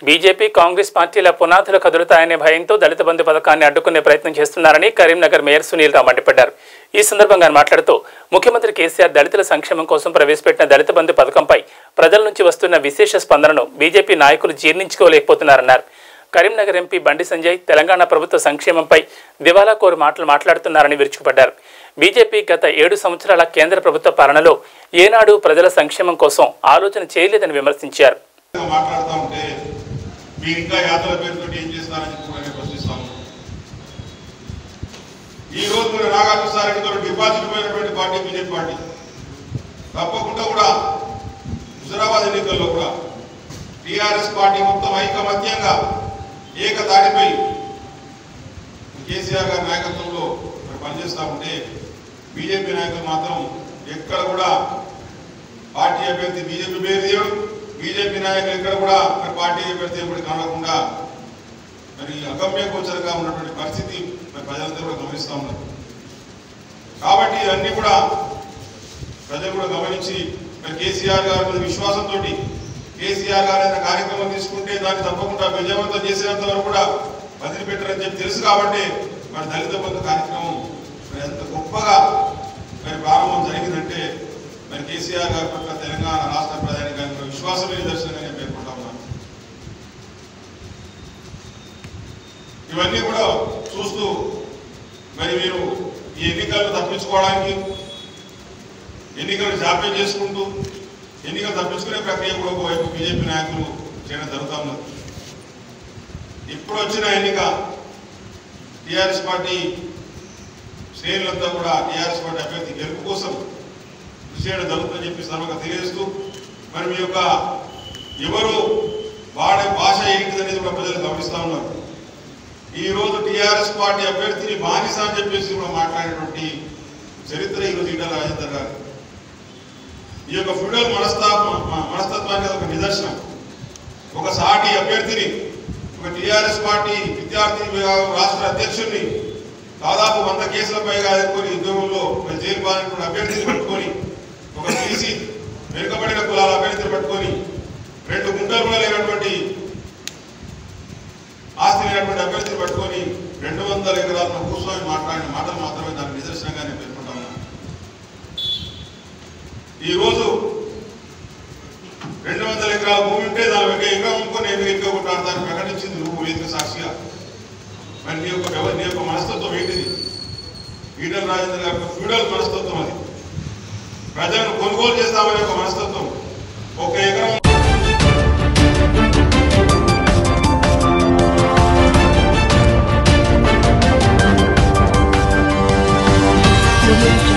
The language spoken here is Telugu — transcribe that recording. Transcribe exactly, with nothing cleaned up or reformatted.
బీజేపీ కాంగ్రెస్ పార్టీల పునాదులు కదులుతాయనే భయంతో దళిత బంధు పథకాన్ని అడ్డుకునే ప్రయత్నం చేస్తున్నారని కరీంనగర్ మేయర్ సునీల్ రావు మండిపడ్డారు. ఈ సందర్భంగా మాట్లాడుతూ ముఖ్యమంత్రి కేసీఆర్ దళితుల సంక్షేమం కోసం ప్రవేశపెట్టిన దళిత బంధు పథకంపై ప్రజల నుంచి వస్తున్న విశేష స్పందనను బీజేపీ నాయకులు జీర్ణించుకోలేకపోతున్నారన్నారు. కరీంనగర్ ఎంపీ బండి సంజయ్ తెలంగాణ ప్రభుత్వ సంక్షేమంపై దివాలా కోరు మాటలు మాట్లాడుతున్నారని విరుచుకుపడ్డారు. బీజేపీ గత ఏడు సంవత్సరాల కేంద్ర ప్రభుత్వ పాలనలో ఏనాడు ప్రజల సంక్షేమం కోసం ఆలోచన చేయలేదని విమర్శించారు. ఇంకా యాత్రల పేరుతో ఏం చేస్తారని కూడా ప్రశ్నిస్తాము. ఈ రోజు మన నాగార్జున సార్ గారు డిపాజిట్ పోయినటువంటి పార్టీ బీజేపీ పార్టీ. తప్పకుండా కూడా హుజరాబాద్ ఎన్నికల్లో కూడా టీఆర్ఎస్ పార్టీ మొత్తం ఐకమత్యంగా ఏకతాటిపై కేసీఆర్ గారి నాయకత్వంలో పనిచేస్తూ ఉంటే బీజేపీ నాయకులు మాత్రం ఎక్కడ కూడా పార్టీ అభ్యర్థి బీజేపీ పేరు తీయడం, బీజేపీ నాయకులు ఎక్కడ కూడా పార్టీ అభ్యర్థి ఎప్పుడు కానకుండా మరి అగమ్య గోచరంగా ఉన్నటువంటి పరిస్థితి ప్రజలందరూ కూడా గమనిస్తూ ఉన్నారు. కాబట్టి ఇవన్నీ కూడా ప్రజలు కూడా గమనించి మరి కేసీఆర్ గారి మీద విశ్వాసంతో కేసీఆర్ గారు ఏదైనా కార్యక్రమం తీసుకుంటే దాన్ని తప్పకుండా విజయవంతం చేసేంత వరకు కూడా వదిలిపెట్టారని చెప్పి తెలుసు. కాబట్టి మరి దళిత బంధు కార్యక్రమం మరి ఎంత గొప్పగా మరి ప్రారంభం జరిగిందంటే మరి కేసీఆర్ గారి పట్ల తెలంగాణ రాష్ట్ర ప్రధాని విశ్వాసమే నిదర్శనంగా నేను పేర్కొంటా ఉన్నాను. ఇవన్నీ కూడా చూస్తూ మరి మీరు ఈ ఎన్నికలను తప్పించుకోవడానికి ఎన్నికలు జాప్యం చేసుకుంటూ ఎన్నికలు తప్పించుకునే ప్రక్రియ కూడా ఒకవైపు బీజేపీ నాయకులు చేయడం జరుగుతూ ఉన్నారు. ఇప్పుడు వచ్చిన ఎన్నిక టీఆర్ఎస్ పార్టీ శ్రేణులంతా కూడా టీఆర్ఎస్ పార్టీ అభ్యర్థి గెలుపు కోసం కృషి చేయడం జరుగుతుందని చెప్పి సర్వగా తెలియజేస్తూ మరి మీ యొక్క ఎవరు వాడే భాష ఏంటిదనేది కూడా ప్రజలు గమనిస్తూ ఉన్నారు. ఈ రోజు టీఆర్ఎస్ పార్టీ అభ్యర్థిని బానిస అని చెప్పేసి కూడా మాట్లాడేటువంటి చరిత్ర ఈరోజు ఈటల రాజేందర్ గారు. ఈ యొక్క ఫ్యూడల్ మనస్తాప మనస్తత్వానికి ఒక నిదర్శనం. ఒక సాటి అభ్యర్థిని ఒక టీఆర్ఎస్ పార్టీ విద్యార్థి విభాగం రాష్ట్ర అధ్యక్షుడిని దాదాపు వంద కేసుల పైగా ఎదుర్కొని ఉద్యోగంలో జైలు పాలన అభ్యర్థిని పట్టుకొని ఒక బీసీ వెనుకబడిన కులాల అభ్యర్థిని పట్టుకొని రెండు గుంటలు కూడా లేనటువంటి ఆస్తి లేనటువంటి అభ్యర్థిని పట్టుకొని రెండు వందల ఎకరాలను కూర్చొని మాట్లాడిన మాటలు మాత్రమే దానికి నిదర్శనంగా నేను పేర్కొంటా ఉన్నాను. ఈరోజు రెండు వందల ఎకరాల భూమి ఉంటే దాని ఒక ఎకరం అమ్ముకొని ఎన్ని ఎక్కువ కొట్టాడతాను ప్రకటించింది నువ్వు వేదిక సాక్షిగా. మరి నీ యొక్క నీ యొక్క మనస్తత్వం ఏంటిది? ఈటల రాజేందర్ గారి యొక్క ఫ్యూడల్ మనస్తత్వం అది. ప్రజలను కొనుగోలు చేస్తామనే ఒక మనస్తత్వం. ఒక ఎకరం